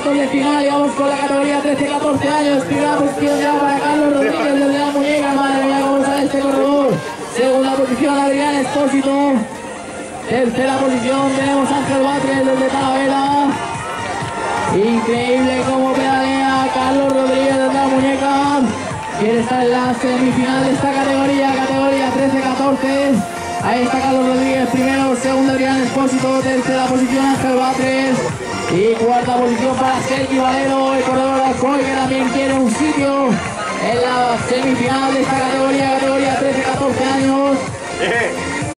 cuartos de final y vamos con la categoría 13-14 años. Primera posición ya para Carlos Rodríguez desde la muñeca. Madre mía, cómo sale este corredor. Segunda posición Adrián Espósito. Tercera posición tenemos Ángel Batres desde Talavera. Increíble cómo pedalea Carlos Rodríguez desde la muñeca. Quiere estar en la semifinal de esta categoría, categoría 13-14. Ahí está Carlos Rodríguez primero, segundo Adrián Espósito, tercera posición Ángel Batres y cuarta posición para Sergi Valero, el corredor de Alcoy, que también quiere un sitio en la semifinal de esta categoría, categoría 13-14 años.